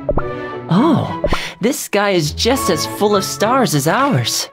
Oh, this sky is just as full of stars as ours.